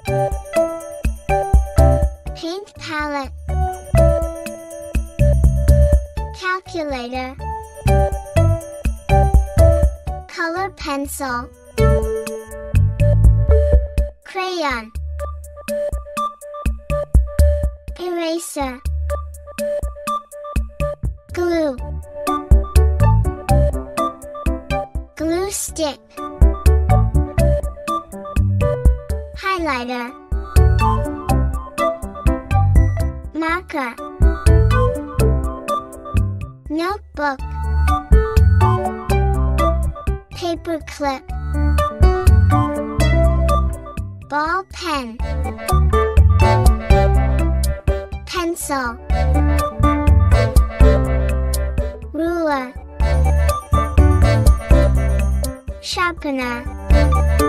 Paint palette, calculator, color pencil, crayon, eraser, glue, glue stick, highlighter, marker, notebook, paper clip, ball pen, pencil, ruler, sharpener,